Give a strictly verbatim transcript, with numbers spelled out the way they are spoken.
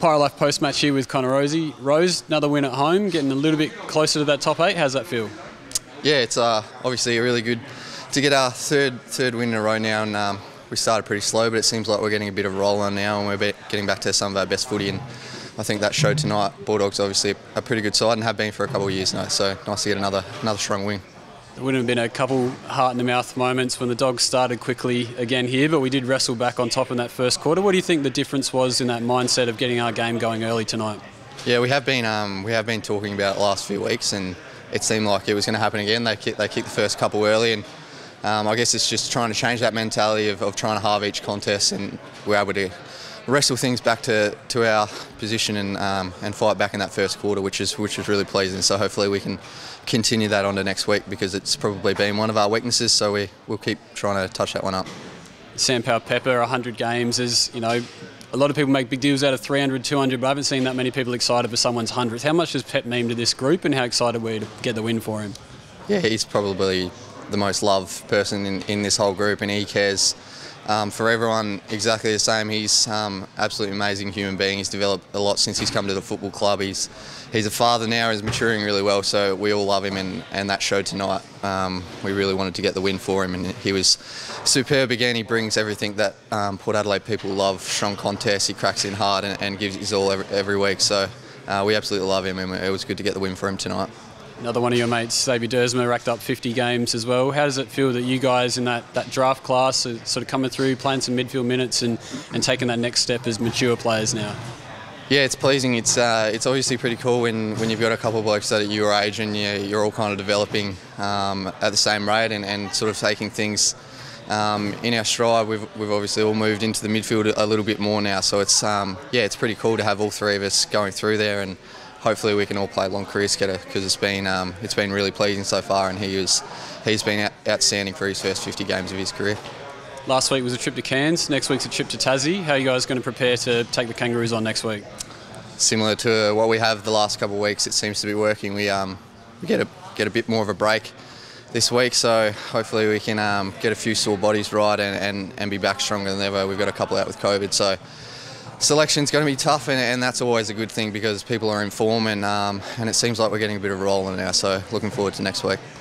Pirate Life post-match here with Connor Rozee. Rose, another win at home, getting a little bit closer to that top eight. How's that feel? Yeah, it's uh, obviously really good to get our third third win in a row now, and um, we started pretty slow, but it seems like we're getting a bit of a roll on now, and we're getting back to some of our best footy, and I think that showed tonight. Bulldogs obviously a pretty good side and have been for a couple of years now, so nice to get another another strong win. There wouldn't have been a couple heart-in-the-mouth moments when the Dogs started quickly again here, but we did wrestle back on top in that first quarter. What do you think the difference was in that mindset of getting our game going early tonight? Yeah, we have been um, we have been talking about it the last few weeks, and it seemed like it was going to happen again. They kicked, they kicked the first couple early, and um, I guess it's just trying to change that mentality of, of trying to halve each contest, and we're able to wrestle things back to, to our position and um, and fight back in that first quarter, which is which is really pleasing. So hopefully we can continue that on to next week, because it's probably been one of our weaknesses. So we we'll keep trying to touch that one up. Sam Powell-Pepper, one hundred games, is, you know, a lot of people make big deals out of three hundred, two hundred, but I haven't seen that many people excited for someone's hundredth. How much does Pep mean to this group, and how excited were you to get the win for him? Yeah, he's probably the most loved person in, in this whole group, and he cares um, for everyone exactly the same. He's um, absolutely amazing human being. He's developed a lot since he's come to the football club. He's he's a father now. He's maturing really well, so we all love him, and, and that showed tonight. Um, we really wanted to get the win for him, and he was superb again. He brings everything that um, Port Adelaide people love: strong contests. He cracks in hard and, and gives his all every, every week. So uh, we absolutely love him, and it was good to get the win for him tonight. Another one of your mates, Xavier Dersma, racked up fifty games as well. How does it feel that you guys in that, that draft class are sort of coming through, playing some midfield minutes and, and taking that next step as mature players now? Yeah, it's pleasing. It's uh, it's obviously pretty cool when, when you've got a couple of blokes that are your age, and you're, you're all kind of developing um, at the same rate, and, and sort of taking things um, in our stride. We've we've obviously all moved into the midfield a little bit more now, so it's um, yeah, it's pretty cool to have all three of us going through there, and hopefully we can all play long careers together, because it's been um, it's been really pleasing so far, and he was he's been out, outstanding for his first fifty games of his career. Last week was a trip to Cairns. Next week's a trip to Tassie. How are you guys going to prepare to take the Kangaroos on next week? Similar to what we have the last couple of weeks, it seems to be working. We um, we get a get a bit more of a break this week, so hopefully we can um, get a few sore bodies right and, and, and be back stronger than ever. We've got a couple out with COVID, so selection's going to be tough, and, and that's always a good thing, because people are in form, and um, and it seems like we're getting a bit of a roll in now. So looking forward to next week.